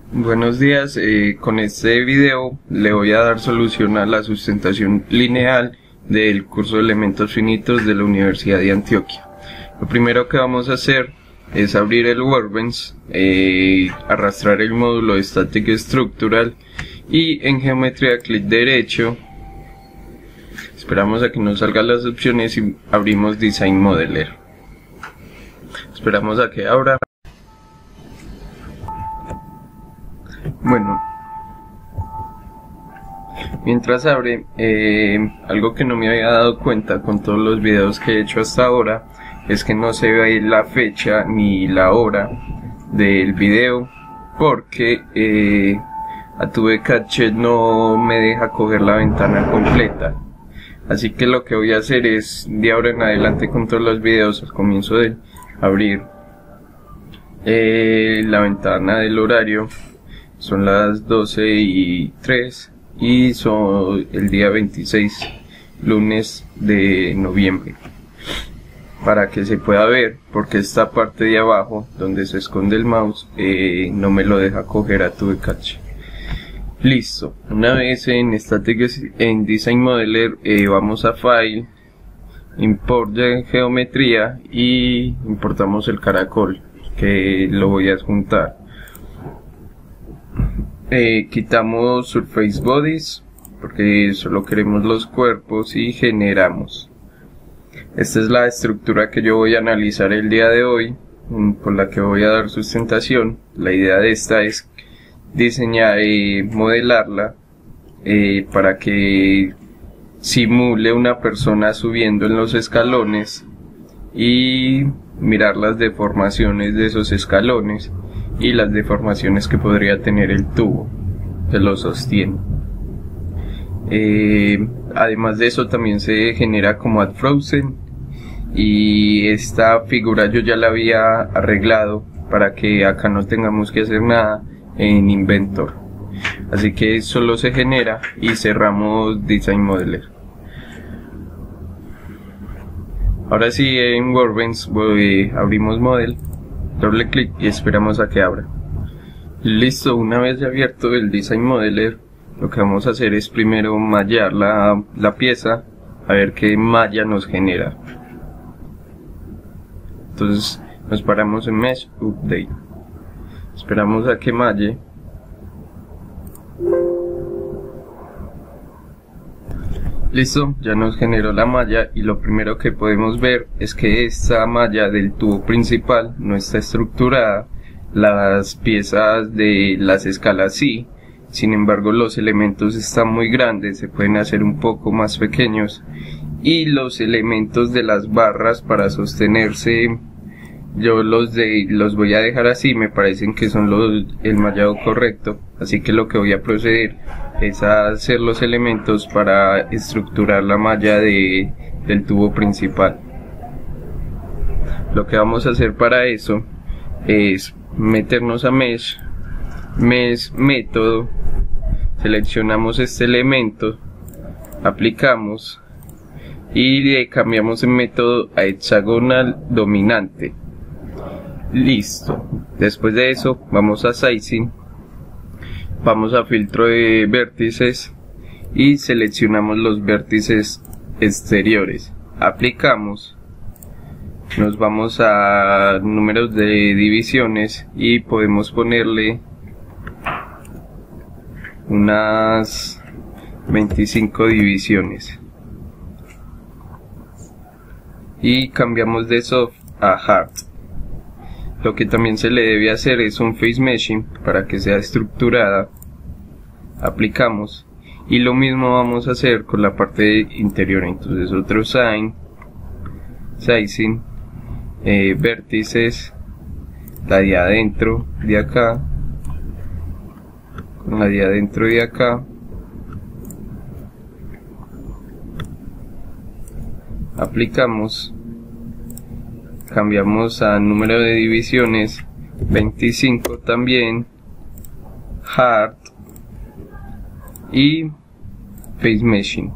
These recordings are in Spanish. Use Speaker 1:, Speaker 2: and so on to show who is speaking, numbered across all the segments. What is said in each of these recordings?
Speaker 1: Buenos días, con este video le voy a dar solución a la sustentación lineal del curso de elementos finitos de la Universidad de Antioquia. Lo primero que vamos a hacer es abrir el Workbench, arrastrar el módulo Static Structural y en geometría clic derecho. Esperamos a que nos salgan las opciones y abrimos Design Modeler. Esperamos a que abra. Bueno, mientras abre, algo que no me había dado cuenta con todos los videos que he hecho hasta ahora es que no se ve la fecha ni la hora del video porque Adobe Capture no me deja coger la ventana completa. Así que lo que voy a hacer es de ahora en adelante con todos los videos al comienzo de abrir la ventana del horario. Son las 12:03 y son el día 26, lunes de noviembre. Para que se pueda ver, porque esta parte de abajo, donde se esconde el mouse, no me lo deja coger Adobe Capture. Listo, una vez en Design Modeler, vamos a File, Import de Geometría y importamos el caracol, que lo voy a adjuntar. Quitamos Surface Bodies porque solo queremos los cuerpos y generamos. Esta es la estructura que yo voy a analizar el día de hoy, por la que voy a dar sustentación. La idea de esta es diseñar y modelarla para que simule una persona subiendo en los escalones y mirar las deformaciones de esos escalones y las deformaciones que podría tener el tubo que lo sostiene. Además de eso también se genera como Add Frozen, y esta figura yo ya la había arreglado para que acá no tengamos que hacer nada en Inventor, así que solo se genera y cerramos Design Modeler. Ahora sí, en Workbench abrimos Model, doble clic y esperamos a que abra. Listo, una vez ya abierto el Design Modeler, lo que vamos a hacer es primero mallar la pieza, a ver qué malla nos genera. Entonces nos paramos en Mesh Update, esperamos a que malle. Listo, ya nos generó la malla y lo primero que podemos ver es que esta malla del tubo principal no está estructurada. Las piezas de las escalas sí, sin embargo los elementos están muy grandes, se pueden hacer un poco más pequeños, y los elementos de las barras para sostenerse yo los voy a dejar así, me parecen que son el mallado correcto, así que lo que voy a proceder es a hacer los elementos para estructurar la malla del tubo principal. Lo que vamos a hacer para eso es meternos a Mesh Método, seleccionamos este elemento, aplicamos y le cambiamos el método a hexagonal dominante. Listo, después de eso vamos a Sizing, vamos a filtro de vértices y seleccionamos los vértices exteriores, aplicamos, nos vamos a números de divisiones y podemos ponerle unas 25 divisiones y cambiamos de Soft a Hard. Lo que también se le debe hacer es un Face Meshing para que sea estructurada, aplicamos y lo mismo vamos a hacer con la parte interior. Entonces otro Sizing, vértices, la de adentro de acá con la de adentro de acá, aplicamos, cambiamos a número de divisiones 25 también, Hard y Face Meshing.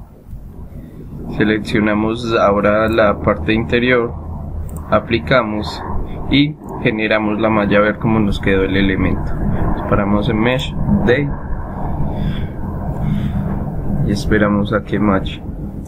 Speaker 1: Seleccionamos ahora la parte interior, aplicamos y generamos la malla a ver cómo nos quedó el elemento. Paramos en Mesh, Update y esperamos a que matche.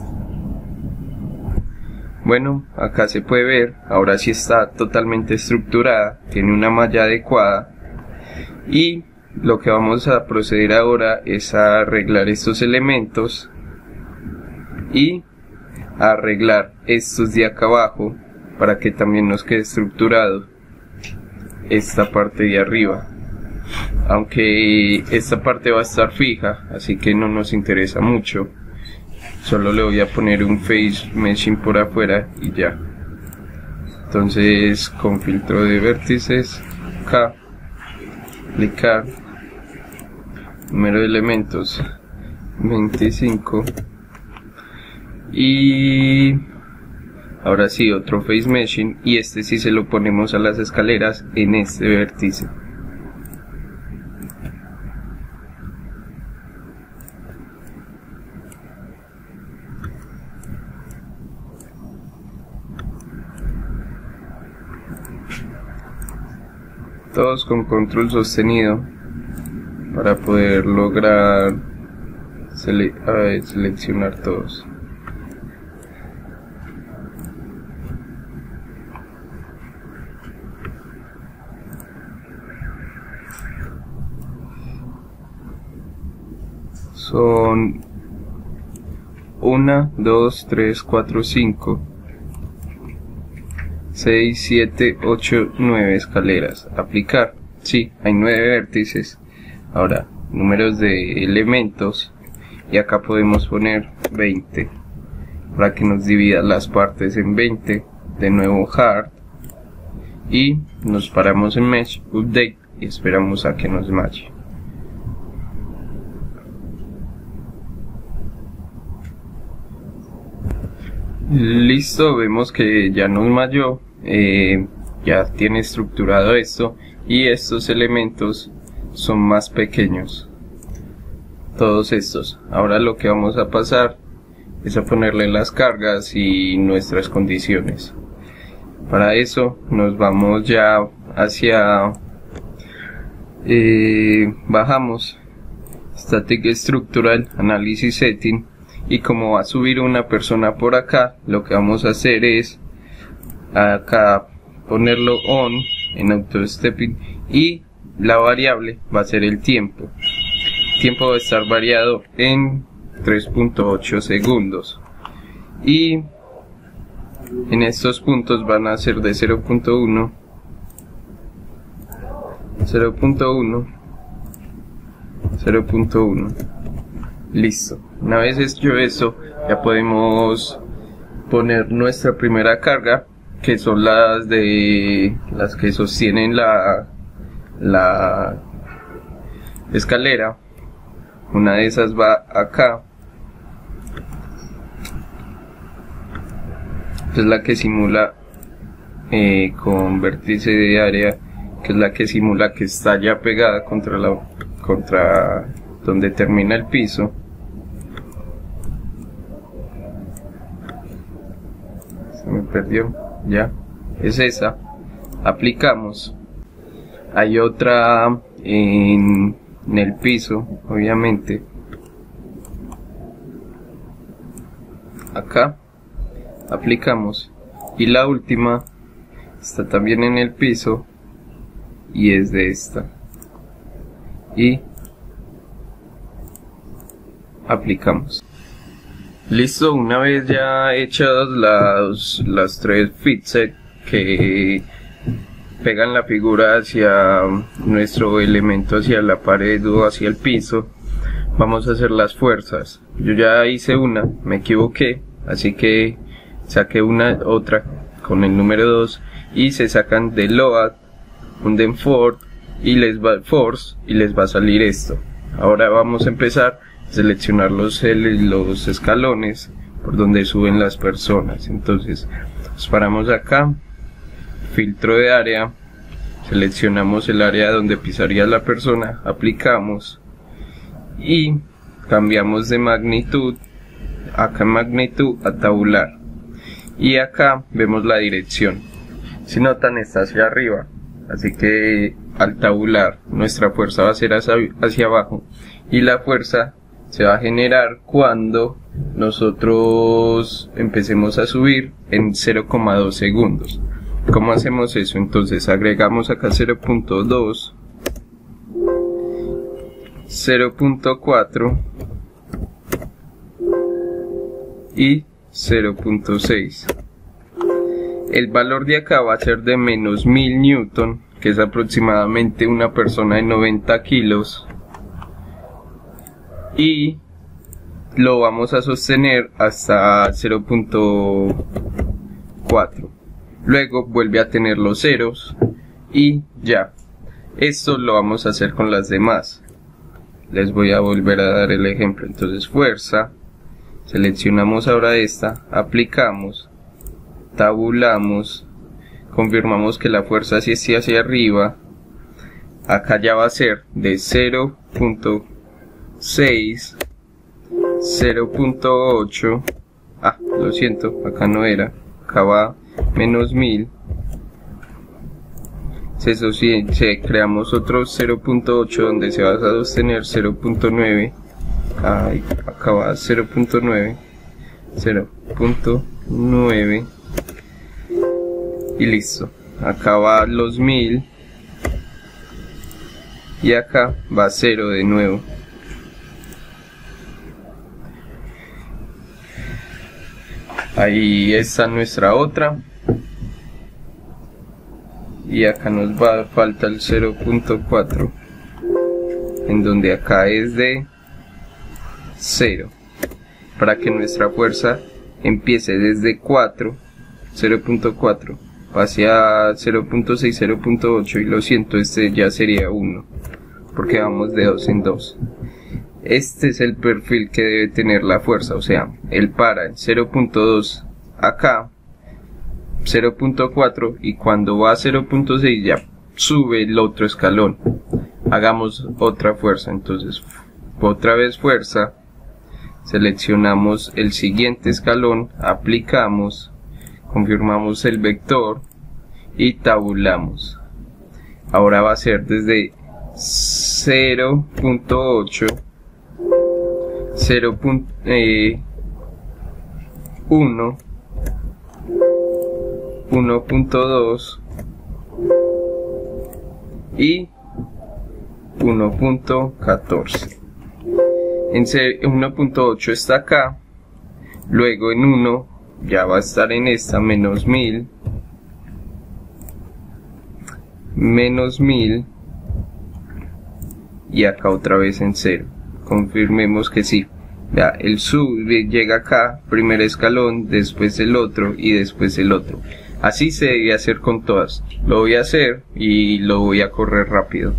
Speaker 1: Bueno, acá se puede ver, ahora sí está totalmente estructurada, tiene una malla adecuada, y lo que vamos a proceder ahora es a arreglar estos elementos y a arreglar estos de acá abajo para que también nos quede estructurado esta parte de arriba, aunque esta parte va a estar fija, así que no nos interesa mucho. Solo le voy a poner un face meshing por afuera y ya. Entonces con filtro de vértices, acá, aplicar, número de elementos 25, y ahora sí otro face meshing, y este sí se lo ponemos a las escaleras en este vértice. Todos con control sostenido para poder lograr seleccionar todos. Son 1, 2, 3, 4, 5, 6, 7, 8, 9 escaleras. Aplicar. Sí, hay 9 vértices. Ahora, números de elementos. Y acá podemos poner 20. Para que nos divida las partes en 20. De nuevo Hard. Y nos paramos en Mesh, Update. Y esperamos a que nos matche. Listo, vemos que ya nos matchó, ya tiene estructurado esto, y estos elementos son más pequeños, todos estos. Ahora lo que vamos a pasar es a ponerle las cargas y nuestras condiciones. Para eso nos vamos ya hacia bajamos Static Structural Analysis Setting, y como va a subir una persona por acá, lo que vamos a hacer es acá ponerlo on en auto stepping, y la variable va a ser el tiempo. El tiempo va a estar variado en 3.8 segundos, y en estos puntos van a ser de 0.1, 0.1, 0.1. Listo. Una vez hecho eso, ya podemos poner nuestra primera carga, que son las que sostienen la escalera. Una de esas va acá, es la que simula con vértice de área, que es la que simula que está ya pegada contra donde termina el piso. Se me perdió, ya, es esa. Aplicamos. Hay otra en el piso, obviamente. Acá aplicamos, y la última está también en el piso y es de esta, y aplicamos. Listo, una vez ya hechas las tres fitset que pegan la figura hacia nuestro elemento, hacia la pared o hacia el piso, vamos a hacer las fuerzas. Yo ya hice una, me equivoqué, así que saqué otra con el número 2, y se sacan de load, un force, y les va a salir esto. Ahora vamos a empezar a seleccionar los escalones por donde suben las personas. Entonces nos paramos acá, filtro de área, seleccionamos el área donde pisaría la persona, aplicamos y cambiamos de magnitud, acá magnitud a tabular, y acá vemos la dirección. Si notan, está hacia arriba, Así que al tabular nuestra fuerza va a ser hacia abajo y la fuerza se va a generar cuando nosotros empecemos a subir en 0,2 segundos. ¿Cómo hacemos eso? Entonces agregamos acá 0.2, 0.4 y 0.6. El valor de acá va a ser de menos 1000 newton, que es aproximadamente una persona de 90 kilos, y lo vamos a sostener hasta 0.4. Luego vuelve a tener los ceros y ya. Esto lo vamos a hacer con las demás. Les voy a volver a dar el ejemplo. Entonces fuerza, seleccionamos ahora esta, aplicamos, tabulamos, confirmamos que la fuerza sí esté hacia arriba. Acá ya va a ser de 0.6, 0.8, lo siento, acá no era, acá va menos 1000, creamos otro 0.8 donde se va a sostener 0.9, acá va 0.9, 0.9 y listo. Acá va los 1000 y acá va 0 de nuevo. Ahí está nuestra otra. Y acá nos falta el 0.4, en donde acá es de 0, para que nuestra fuerza empiece desde 4, 0.4, pase a 0.6, 0.8 y lo siento, este ya sería 1, porque vamos de 2 en 2. Este es el perfil que debe tener la fuerza, o sea, él para en 0.2 acá, 0.4 y cuando va a 0.6 ya sube el otro escalón. Hagamos otra fuerza, entonces otra vez fuerza, seleccionamos el siguiente escalón, aplicamos, confirmamos el vector y tabulamos. Ahora va a ser desde 0.8, 0.1, 1.2 y 1.14. En 1.8 está acá, luego en 1 ya va a estar en esta menos 1000, menos 1000 y acá otra vez en 0. Confirmemos que sí. Ya, el llega acá, primer escalón, después el otro y después el otro. Así se debe hacer con todas. Lo voy a hacer y lo voy a correr rápido.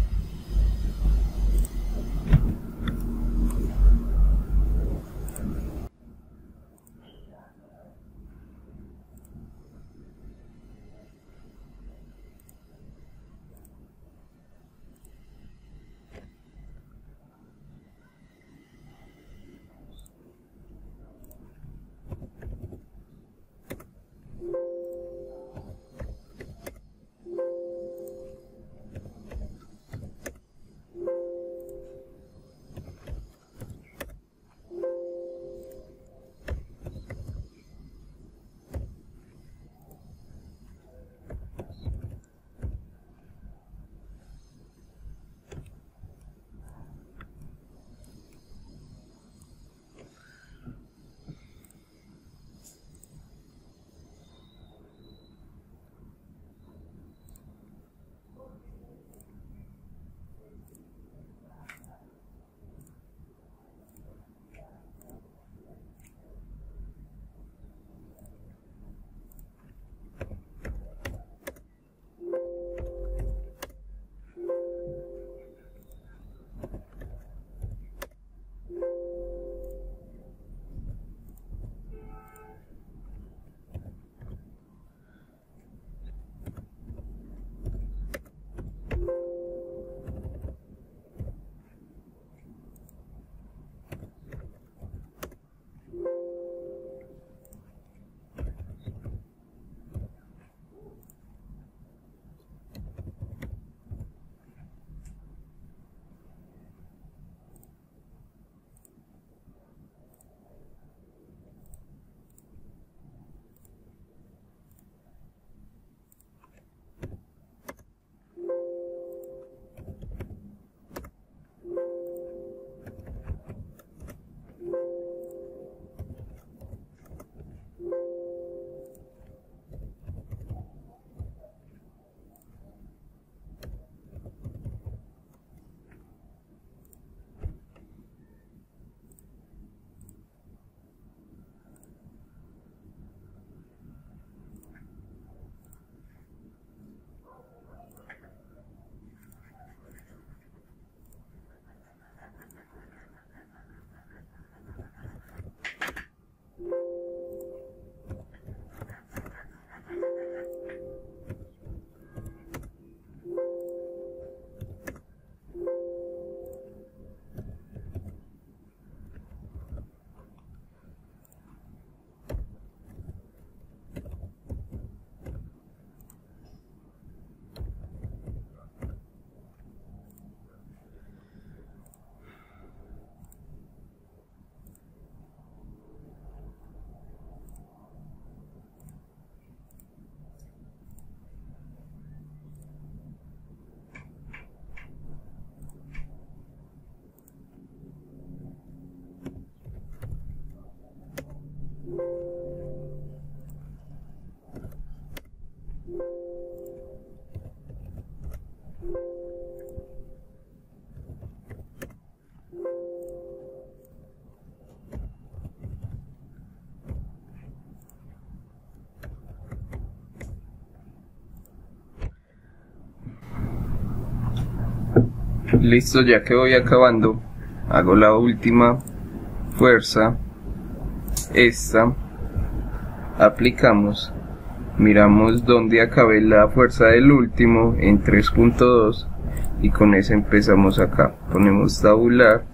Speaker 1: Listo, ya que voy acabando, hago la última fuerza, esta, aplicamos, miramos dónde acabé la fuerza del último en 3.2 y con esa empezamos acá, ponemos tabular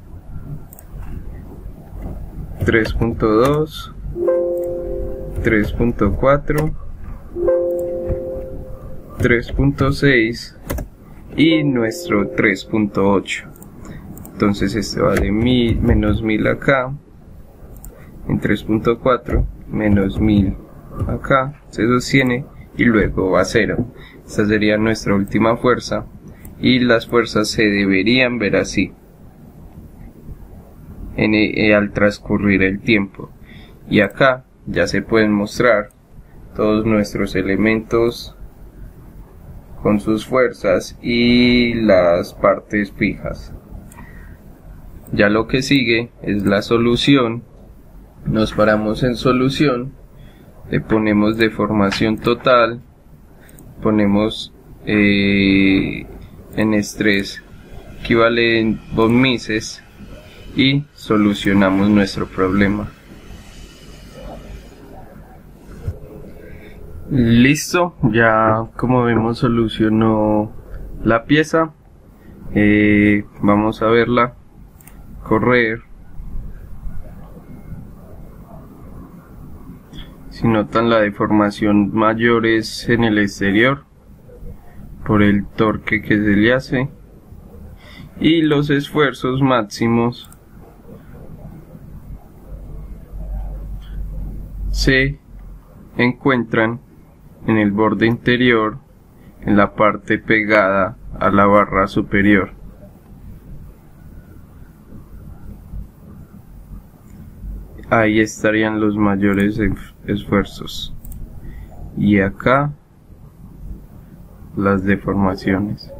Speaker 1: 3.2, 3.4, 3.6 y nuestro 3.8. entonces este va de menos 1000 acá en 3.4, menos 1000 acá, se sostiene y luego va a 0. Esta sería nuestra última fuerza y las fuerzas se deberían ver así al transcurrir el tiempo. Y acá ya se pueden mostrar todos nuestros elementos con sus fuerzas y las partes fijas. Ya lo que sigue es la solución. Nos paramos en solución, le ponemos deformación total, ponemos en estrés equivale en von Mises y solucionamos nuestro problema. Listo, ya como vemos solucionó la pieza. Vamos a verla correr. Si notan, la deformación mayor es en el exterior por el torque que se le hace y los esfuerzos máximos se encuentran en el borde interior, en la parte pegada a la barra superior. Ahí estarían los mayores esfuerzos y acá las deformaciones.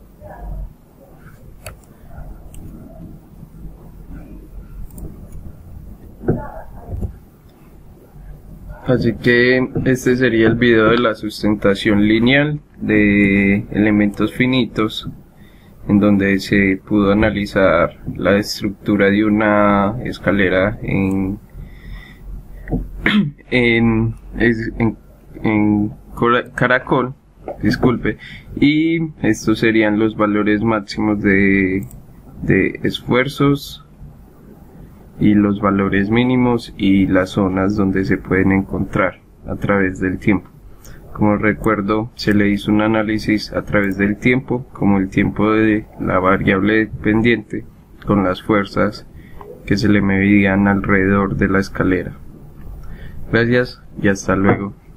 Speaker 1: Así que este sería el video de la sustentación lineal de elementos finitos, en donde se pudo analizar la estructura de una escalera en caracol, disculpe, y estos serían los valores máximos de esfuerzos y los valores mínimos y las zonas donde se pueden encontrar a través del tiempo. Como recuerdo, se le hizo un análisis a través del tiempo, como el tiempo de la variable pendiente con las fuerzas que se le medían alrededor de la escalera. Gracias y hasta luego.